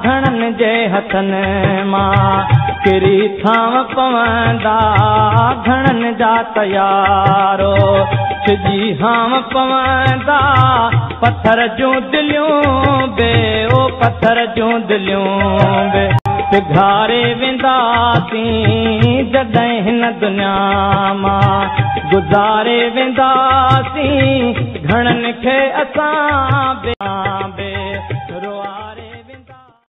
घणनि जे हथनि मां किरी थांव पवंदा घणनि जा तयारो सिजी हाम पवंदा पत्थर जूं दिलियूं बे ओ पत्थर जूं दिलियूं बे पिघारे वेंदासीं जॾहिं हिन दुनिया मां गुज़ारे वेंदासीं घणनि खे असां